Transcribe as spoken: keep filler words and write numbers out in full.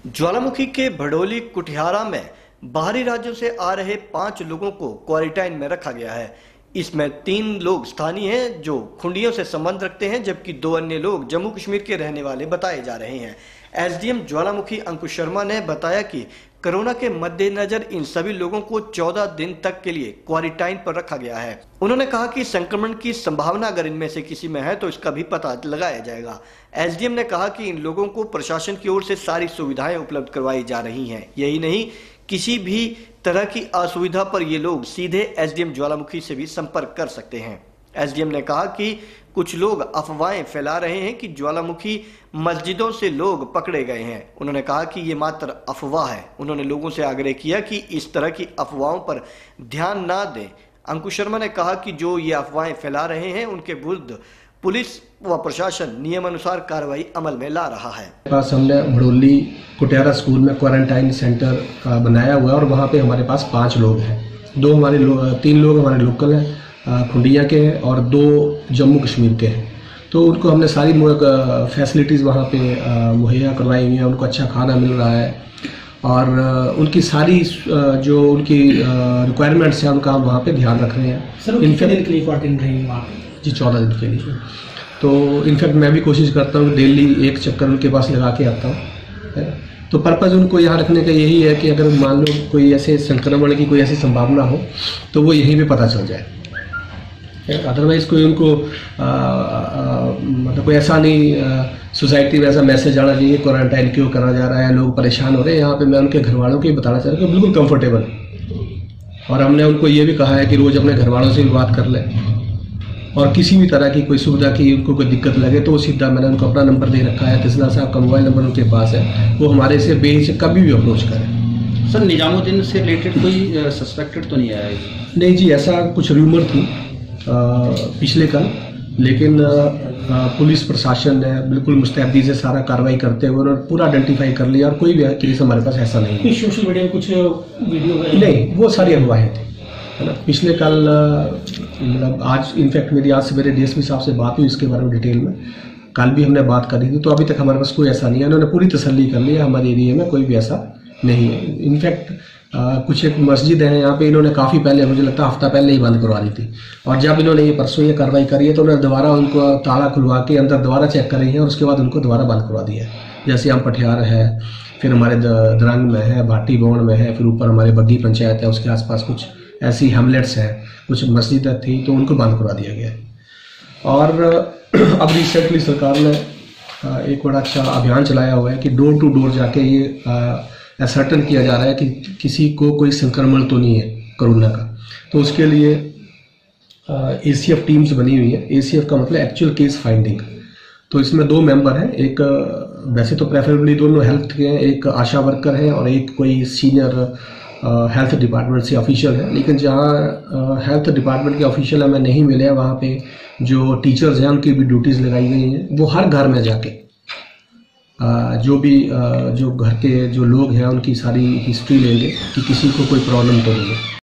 ज्वालामुखी के भड़ोली कुटियारा में बाहरी राज्यों से आ रहे पांच लोगों को क्वारंटाइन में रखा गया है। इसमें तीन लोग स्थानीय हैं जो खुंडियों से संबंध रखते हैं, जबकि दो अन्य लोग जम्मू कश्मीर के रहने वाले बताए जा रहे हैं। एसडीएम ज्वालामुखी अंकुश शर्मा ने बताया कि कोरोना के मद्देनजर इन सभी लोगों को चौदह दिन तक के लिए क्वारंटाइन पर रखा गया है। उन्होंने कहा कि संक्रमण की संभावना अगर इनमें से किसी में है तो इसका भी पता लगाया जाएगा। एसडीएम ने कहा कि इन लोगों को प्रशासन की ओर से सारी सुविधाएं उपलब्ध करवाई जा रही हैं। यही नहीं, किसी भी तरह की असुविधा पर ये लोग सीधे एसडीएम ज्वालामुखी से भी संपर्क कर सकते हैं। एसडीएम ने कहा कि कुछ लोग अफवाहें फैला रहे हैं कि ज्वालामुखी मस्जिदों से लोग पकड़े गए हैं। उन्होंने कहा कि ये मात्र अफवाह है। उन्होंने लोगों से आग्रह किया कि इस तरह की अफवाहों पर ध्यान ना दें। अंकुश शर्मा ने कहा कि जो ये अफवाहें फैला रहे हैं उनके विरुद्ध पुलिस व प्रशासन नियमानुसार कार्रवाई अमल में ला रहा है। पास हमने भड़ोली कुटियारा स्कूल में क्वारंटाइन सेंटर बनाया हुआ है और वहाँ पे हमारे पास पाँच लोग हैं। दो हमारे लो, तीन लोग हमारे लोकल हैं, खुंडिया के हैं, और दो जम्मू कश्मीर के हैं। तो उनको हमने सारी फैसिलिटीज़ वहाँ पे मुहैया करवाई हुई हैं। उनको अच्छा खाना मिल रहा है और उनकी सारी जो उनकी रिक्वायरमेंट्स हैं उनका हम वहाँ पे ध्यान रख रहे हैं। सर, इनफैक्ट दिन के लिए क्वारंटाइन रहेंगे वहाँ पे? जी, चौदह दिन के लिए। तो इनफैक्ट मैं भी कोशिश करता हूँ डेली एक चक्कर उनके पास लगा के आता हूँ। तो पर्पज़ उनको यहाँ रखने का यही है कि अगर मान लो कोई ऐसे संक्रमण की कोई ऐसी संभावना हो तो वो यहीं पे पता चल जाए। अदरवाइज़ कोई उनको आ, आ, मतलब कोई ऐसा नहीं सोसाइटी में ऐसा मैसेज आना चाहिए क्वारंटाइन क्यों करा जा रहा है, लोग परेशान हो रहे हैं। यहाँ पे मैं उनके घर वालों को बताना चाह रहा हूँ कि बिल्कुल कंफर्टेबल, और हमने उनको ये भी कहा है कि रोज़ अपने घर वालों से भी बात कर लें, और किसी भी तरह की कोई सुविधा की उनको कोई दिक्कत लगे तो सीधा मैंने उनको अपना नंबर दे रखा है। तिसला साहब का मोबाइल नंबर उनके पास है, वो हमारे से बेहिचक कभी भी अप्रोच करें। सर, निजामुद्दीन से रिलेटेड कोई सस्पेक्टेड तो नहीं आया? नहीं जी, ऐसा कुछ र्यूमर थी आ, पिछले कल, लेकिन आ, पुलिस प्रशासन ने बिल्कुल मुस्तैदी से सारा कार्रवाई करते हुए उन्होंने पूरा आइडेंटिफाई कर लिया और कोई भी केस हमारे पास ऐसा नहीं है। सोशल मीडिया में कुछ वीडियो नहीं, वो सारी अफवाहें थी, है ना। पिछले कल मतलब आज इनफैक्ट मेरी आज सवेरे डीएसपी साहब से बात हुई इसके बारे में डिटेल में। कल भी हमने बात करी थी, तो अभी तक हमारे पास कोई ऐसा नहीं है। उन्होंने पूरी तसल्ली कर ली है, हमारे एरिया में कोई भी ऐसा नहीं है। इनफैक्ट कुछ एक मस्जिद है यहाँ पे, इन्होंने काफ़ी पहले, मुझे लगता है हफ्ता पहले ही बंद करवा दी थी, और जब इन्होंने ये परसों ये कार्रवाई करी है तो उन्होंने दोबारा उनको ताला खुलवा के अंदर दोबारा चेक करी है और उसके बाद उनको दोबारा बंद करवा दिया है। जैसे हम पटियार है, फिर हमारे दरंग में है, भाटी बोन में है, फिर ऊपर हमारे बग्गी पंचायत है, उसके आसपास कुछ ऐसी हेमलेट्स हैं, कुछ मस्जिद थी, तो उनको बंद करवा दिया गया है। और अब रिसेंटली सरकार ने एक बड़ा अच्छा अभियान चलाया हुआ है कि डोर टू डोर जाके ये सर्टन किया जा रहा है कि किसी को कोई संक्रमण तो नहीं है कोरोना का। तो उसके लिए एसीएफ टीम्स बनी हुई है। एसीएफ का मतलब एक्चुअल केस फाइंडिंग। तो इसमें दो मेंबर हैं, एक वैसे तो प्रेफरेबली दोनों हेल्थ के हैं, एक आशा वर्कर है और एक कोई सीनियर हेल्थ डिपार्टमेंट से ऑफिशियल है। लेकिन जहाँ हेल्थ डिपार्टमेंट के ऑफिशियल हमें नहीं मिले हैं, वहाँ पे जो टीचर्स हैं उनकी भी ड्यूटीज़ लगाई गई हैं। वो हर घर में जाके जो भी जो घर के जो लोग हैं उनकी सारी हिस्ट्री लेंगे कि किसी को कोई प्रॉब्लम तो नहीं है।